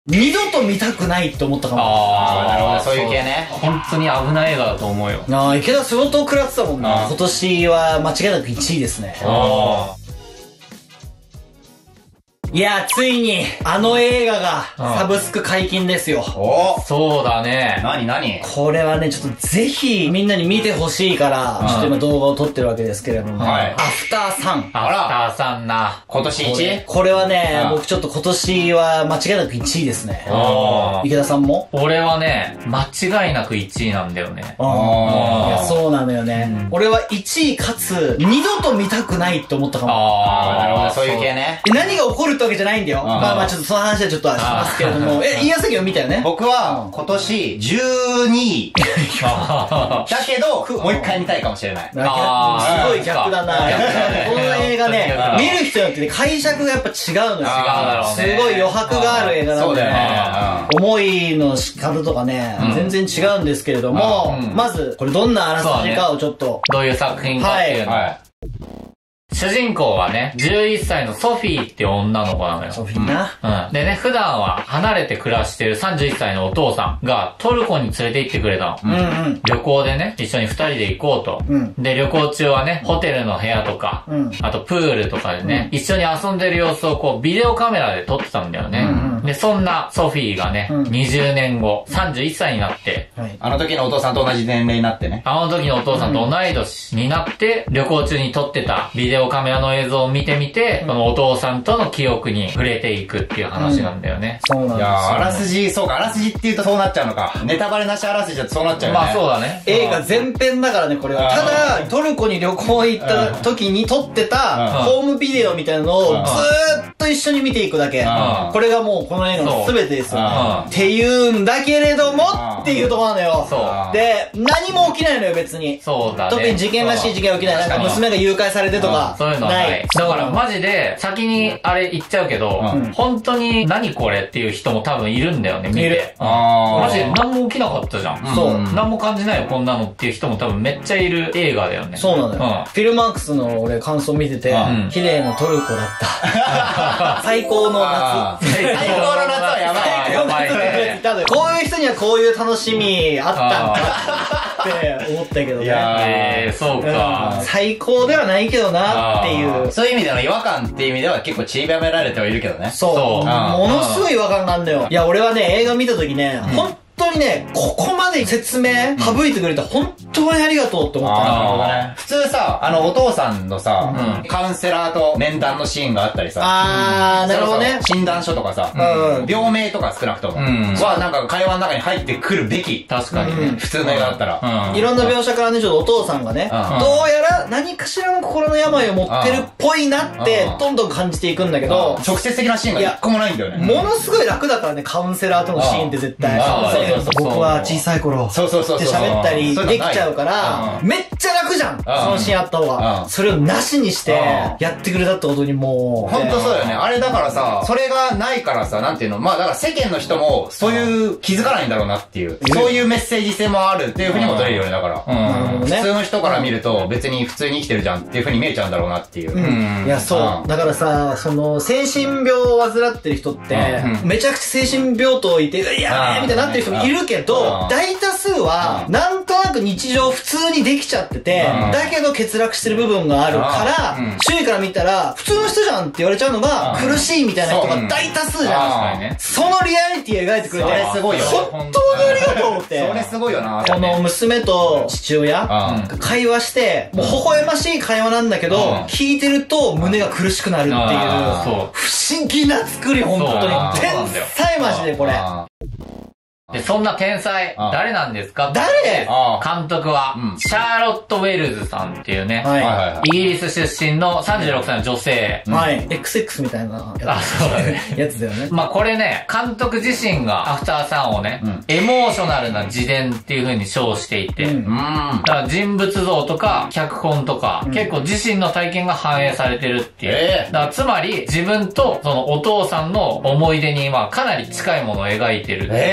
二度と見たくないって思ったかも。 ああ、なるほど、そういう系ね。 本当に危ない映画だと思うよ。 ああ、池田相当食らってたもんな。今年は間違いなく1位ですね。いや、ついに、あの映画が、サブスク解禁ですよ。 お、 そうだね。 何これはね、ちょっとぜひ、みんなに見てほしいから、ちょっと今動画を撮ってるわけですけれども、 はい。 アフターさん。 アフターさんな。 今年 1位？ これはね、僕ちょっと今年は間違いなく1位ですね。池田さんも？ 俺はね、間違いなく1位なんだよね。 いや、そうなのよね。俺は1位かつ、二度と見たくないって思ったかも。 なるほど、そういう系ね。 何が起こるってわけじゃないんだよ。まあまあちょっとその話はちょっとしますけれども。言いやすいよ見たよね。 僕は今年12位。だけど、もう一回見たいかもしれない。 すごい逆だな。この映画ね、見る人によってね、解釈がやっぱ違うのよ。すごい余白がある映画なんだよね。思いの仕方とかね、全然違うんですけれども、まず、これどんなあらすじかをちょっと。 どういう作品かっていうの。主人公はね、11歳のソフィーっていう女の子なのよ。 ソフィーな。 でね、普段は離れて暮らしてる31歳のお父さんがトルコに連れて行ってくれたの。旅行でね、一緒に2人で行こうと。で、旅行中はね、ホテルの部屋とか、あとプールとかでね、一緒に遊んでる様子をこう、ビデオカメラで撮ってたんだよね。で、そんなソフィーがね、20年後、31歳になって、 あの時のお父さんと同じ年齢になってね。 あの時のお父さんと同い年になって、旅行中に撮ってたビデオカメラの映像を見てみて、そのお父さんとの記憶に触れていくっていう話なんだよね。 そうなんですよ。 いやあらすじ、そうか、あらすじって言うとそうなっちゃうのか。ネタバレなしあらすじだとそうなっちゃうよね。 まあそうだね。 映画全編だからね、これは。ただ、トルコに旅行行った時に撮ってた、ホームビデオみたいなのをずーっと一緒に見ていくだけ。これがもうこの映画の全てですよね。っていうんだけれどもっていうところなのよ。で、何も起きないのよ、別に。 そうだね。 特に事件らしい事件は起きない。なんか娘が誘拐されてとか。 そういうのはない。だからマジで、先にあれ言っちゃうけど、本当に何これっていう人も多分いるんだよね、見て。マジで何も起きなかったじゃん。そう。何も感じないよ、こんなのっていう人も多分めっちゃいる映画だよね。 そうなのよ。フィルマークスの俺感想見てて、綺麗なトルコだった。最高の夏。 最高の夏はやばい。 やばいね。こういう人にはこういう楽しみあったんだって思ったけどね。 いやそうか。 最高ではないけどなっていう。 そういう意味での違和感っていう意味では結構散りばめられてはいるけどね。 そう。ものすごい違和感なんだよ。いや、俺はね、映画見た時ね、本当にね、ここまで説明省いてくれて本当にありがとうって思ったな。 普通さ、お父さんのさ、カウンセラーと面談のシーンがあったりさ。 なるほどね。 診断書とかさ、病名とか少なくとも。はなんか会話の中に入ってくるべき。 確かにね。 普通の映画だったら。 いろんな描写からね、ちょっとお父さんがね、どうやら何かしらの心の病を持ってるっぽいなって、どんどん感じていくんだけど、 直接的なシーンが一個もないんだよね。 ものすごい楽だからね、カウンセラーとのシーンって絶対。僕は小さい頃って喋ったりできちゃうから、めっちゃ楽じゃん、そのシーンあった方が。それをなしにしてやってくれたってことにもう。 ほんとそうだよね。あれだからさ、それがないからさ、なんていうの、まあだから世間の人もそういう気づかないんだろうなっていう、そういうメッセージ性もあるっていうふうにも取れるよね、だから。普通の人から見ると別に普通に生きてるじゃんっていうふうに見えちゃうんだろうなっていう。 いや、そう。だからさ、その、精神病を患ってる人って、めちゃくちゃ精神病棟いて、いやみたいになってる人もいるけど、大多数は、なんとなく日常普通にできちゃってて、だけど欠落してる部分があるから、周囲から見たら、普通の人じゃんって言われちゃうのが、苦しいみたいな人が大多数じゃん。そのリアリティ描いてくれて、 すごいよ。 本当にありがとうって。 それすごいよな。 この娘と父親が会話して、もう微笑ましい会話なんだけど、聞いてると胸が苦しくなるっていう、不思議な作り、本当に。天才マジでこれ。 で、そんな天才、誰なんですか？ 誰？ 監督は、シャーロット・ウェルズさんっていうね、イギリス出身の36歳の女性。 はい。XX みたいなやつだよね。 まあこれね、監督自身がアフターさんをね、エモーショナルな自伝っていう風に称していて、だから人物像とか脚本とか、結構自身の体験が反映されてるっていう。だからつまり自分とそのお父さんの思い出にまあかなり近いものを描いてるっていう。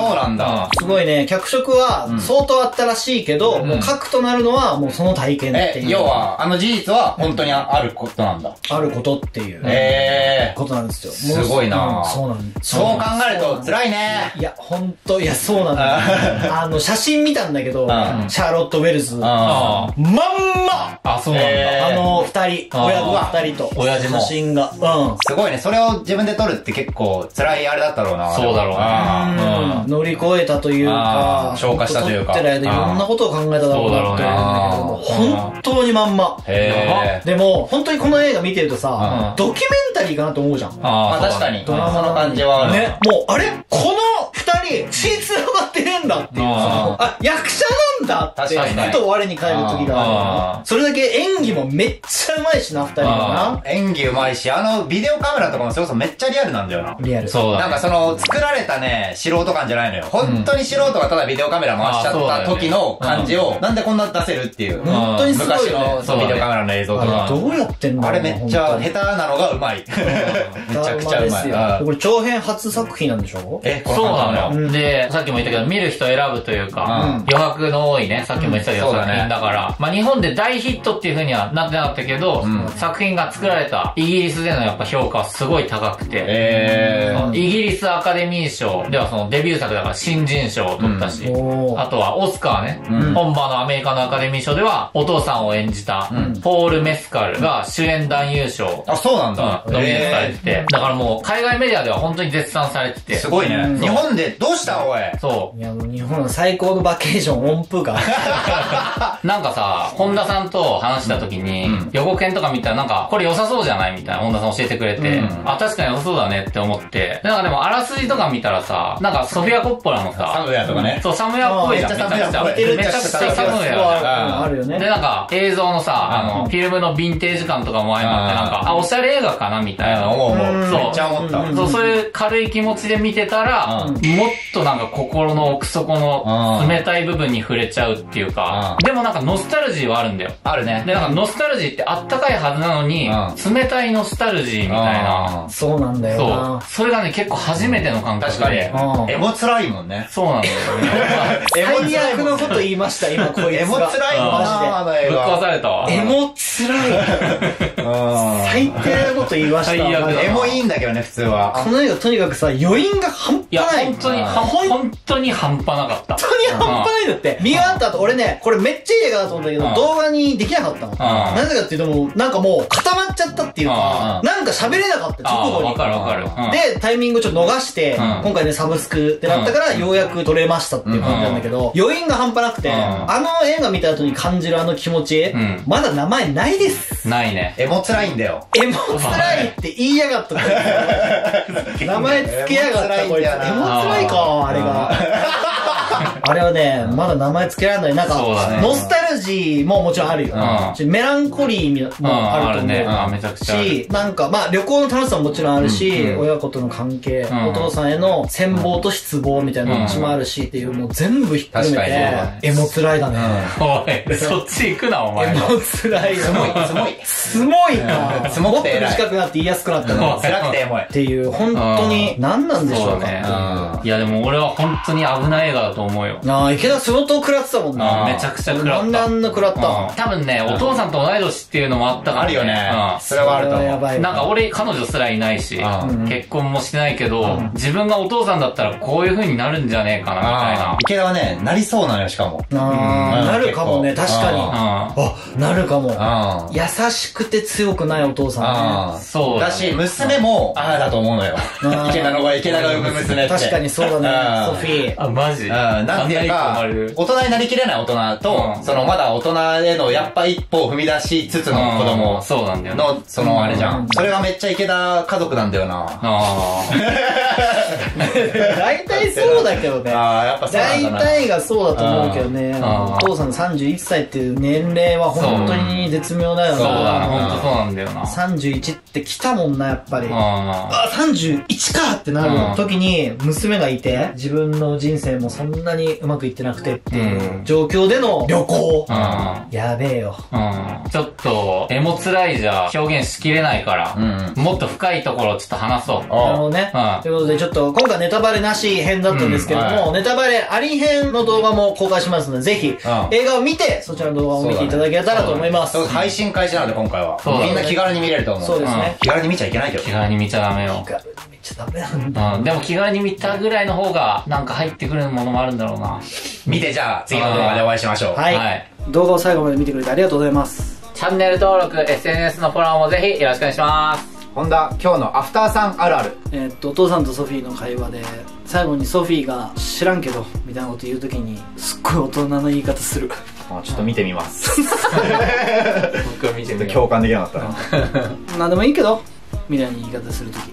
そうなんだ。 すごいね、脚色は相当あったらしいけど、もう核となるのはもうその体験っていう。 要は、事実は本当にあることなんだ。 あることっていう。ことなんですよ。 すごいな。 そうなんです。 そう考えると辛いね。 いや、ほんと、いや、そうなんだ。写真見たんだけど、シャーロット・ウェルズ。まんまあ、そうなんだ。 二人、親子二人と。 親父も。 写真が。 すごいね。それを自分で撮るって結構辛いあれだったろうな。 そうだろうな。 乗り越えたというか、 消化したというか。 撮ってる間いろんなことを考えただろうなって思うんだけど、本当にまんま。でも、本当にこの映画見てるとさ、ドキュメンタリーかなと思うじゃん。 確かに。ドラマの感じはある。 ね、もう、あれこの二人、血繋がってねえんだっていう。役者なんだって、ふと我に返る時がある。それだけ演技もめっちゃうまいしな、二人がな。 演技うまいし、ビデオカメラとかもそれこそめっちゃリアルなんだよな。 リアル。 そうだ。 なんか作られたね、素人感じゃないのよ。本当に素人がただビデオカメラ回しちゃった時の感じを、なんでこんな出せるっていう。 本当にすごい。 昔のビデオカメラの映像とか。 どうやってんのあれめっちゃ下手なのがうまい。めちゃくちゃうまい。 これ長編初作品なんでしょ？ そうなのよ。で、さっきも言ったけど、見る人選ぶというか、余白の多いね、さっきも言ったけど作品だから、まあ日本で大ヒットっていう風にはなってなかったけど、作品が作られたイギリスでのやっぱ評価はすごい高くて、イギリスアカデミー賞ではそのデビュー作だから新人賞を取ったし、あとはオスカーね、本場のアメリカのアカデミー賞ではお父さんを演じたポール・メスカルが主演男優賞。 あ、そうなんだ。 ノミネートされてて、だからもう海外メディアでは本当に絶賛されてて。 すごいね。日本でどうしたおい。 そう。 いやもう日本の最高のバケーション音符が。 なんかさ、本田さんと話した時に、予告編とか見たらなんか、これ良さそうじゃないみたいな本田さん教えてくれて、あ、確かに良さそうだねって思って、なんかでもあらすじとか見たらさ、なんかソフィア・コッポラのさ、 サムウェアとかね。 そう、サムウェアっぽいじゃん。めちゃくちゃ。めちゃくちゃサムウェア。 あるよね。 で、なんか映像のさ、フィルムのヴィンテージ感とかも相まってなんか、あ、おしゃれ映画かなみたいな。 そう。めっちゃ思った。 そういう軽い気持ちで見てたら、もっとなんか心の奥底の冷たい部分に触れちゃうっていうか、でもなんかノスタルジーはあるんだよ。 あるね。 で、なんかノスタルジーってあったかいはずなのに、冷たいノスタルジーみたいな。 そうなんだよな。 そう。それがね、結構初めての感覚で。 エモ辛いもんね。 そうなんだよね。 最悪のこと言いました、今こいつが。 エモ辛いもんな、 ぶっ壊されたわ。 エモ辛い。最低なこと言いました。 最悪。 エモいいんだけどね、普通は。 この映画とにかくさ、余韻が半端ない。 本当に半端なかった。 本当に半端ないんだって。見終わった後、俺ね、これめっちゃいい映画だと思うんだけど、動画にできなかったの。なぜかっていうともう、なんかもう固まっちゃったっていうか、なんか喋れなかった、直後に。 わかるわかる。 で、タイミングちょっと逃して、今回ね、サブスクってなったから、ようやく撮れましたっていう感じなんだけど、余韻が半端なくて、あの映画見た後に感じるあの気持ち、まだ名前ないです。 ないね。 エモ辛いんだよ。 エモ辛いって言いやがった。名前つけやがったこいつ。エモ辛いか、あれが。あれはね、まだ名前つけられない。なんか、ノスタルジーももちろんあるよ。メランコリーもあると思う。 めちゃくちゃ。 し、なんか、まあ旅行の楽しさももちろんあるし、親子との関係、お父さんへの羨望と失望みたいなのもあるしっていう、もう全部ひっくるめて、エモ辛いだね。 おい、そっち行くな、お前。 エモ辛い。 すごい、すごい。 すごいな。 すごくて短くなって言いやすくなったな。 辛くてエモい。 っていう、本当に何なんでしょうね。 いやでも俺は本当に危ない映画だと思うよ。 なあ、池田相当食らってたもんな。 めちゃくちゃ食らった。 なんであんな食らったの？ 多分ね、お父さんと同い年っていうのもあったから。 あるよね。それはあると思う。 なんか俺、彼女すらいないし、結婚もしてないけど、自分がお父さんだったらこういう風になるんじゃねえかな、みたいな。 池田はね、なりそうなのよ、しかも。 なるかもね、確かに。あ、なるかも。優しくて強くないお父さんね。 そうだし、娘も、ああだと思うのよ。池田が産む娘って。 確かにそうだね、ソフィー。 あ、マジ？ なんていうか、大人になりきれない大人と、そのまだ大人へのやっぱ一歩を踏み出しつつの子供の、そのあれじゃん。それがめっちゃ池田家族なんだよな。 大体そうだけどね。 やっぱそうなんだな。 大体がそうだと思うけどね。お父さん31歳っていう年齢は本当に絶妙だよな。 そうだね、本当そうなんだよな。 31って来たもんな、やっぱり。31かってなる時に娘がいて、自分の人生もそんなにうまくいってなくてっていう状況での旅行。やべえよ。 ちょっと、エモ辛いじゃ表現しきれないから、もっと深いところをちょっと話そう。 なるほどね。ということで、ちょっと今回ネタバレなし編だったんですけども、ネタバレあり編の動画も公開しますので、ぜひ映画を見てそちらの動画を見ていただけたらと思います。 配信開始なので今回はみんな気軽に見れると思う。 そうですね。 気軽に見ちゃいけないけど。 気軽に見ちゃダメよ。 気軽に見ちゃダメなんだ。 でも気軽に見たぐらいの方がなんか入ってくるものもあるんだろうな。 見て、じゃあ次の動画でお会いしましょう。 はい。動画を最後まで見てくれてありがとうございます。 チャンネル登録、SNS のフォローもぜひよろしくお願いします。 本田、今日のアフターさんあるある。 お父さんとソフィーの会話で、最後にソフィーが知らんけど、みたいなこと言うときに、すっごい大人の言い方する。 ちょっと見てみます。 僕は見てみよう。 共感できなかったな。 なんでもいいけど、みたいな言い方するとき。